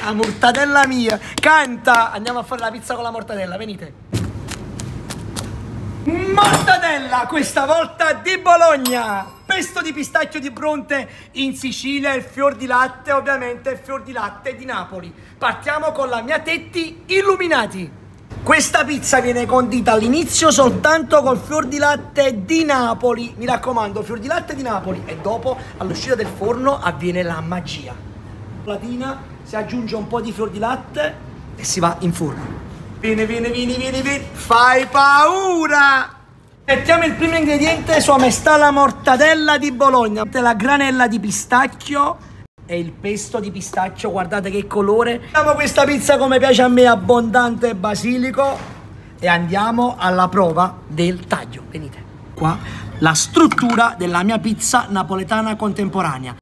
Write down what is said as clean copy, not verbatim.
La mortadella mia. Canta. Andiamo a fare la pizza con la mortadella, venite. Mortadella, questa volta di Bologna. Pesto di pistacchio di Bronte in Sicilia, il fior di latte, ovviamente il fior di latte di Napoli. Partiamo con la mia Tetti Illuminati. Questa pizza viene condita all'inizio soltanto col fior di latte di Napoli. Mi raccomando, fior di latte di Napoli. E dopo, all'uscita del forno, avviene la magia. Latina, si aggiunge un po' di fior di latte e si va in forno. Vieni. Fai paura! Mettiamo il primo ingrediente, su me sta la mortadella di Bologna, la granella di pistacchio e il pesto di pistacchio, guardate che colore. Facciamo questa pizza come piace a me, abbondante basilico, e andiamo alla prova del taglio. Venite qua, la struttura della mia pizza napoletana contemporanea.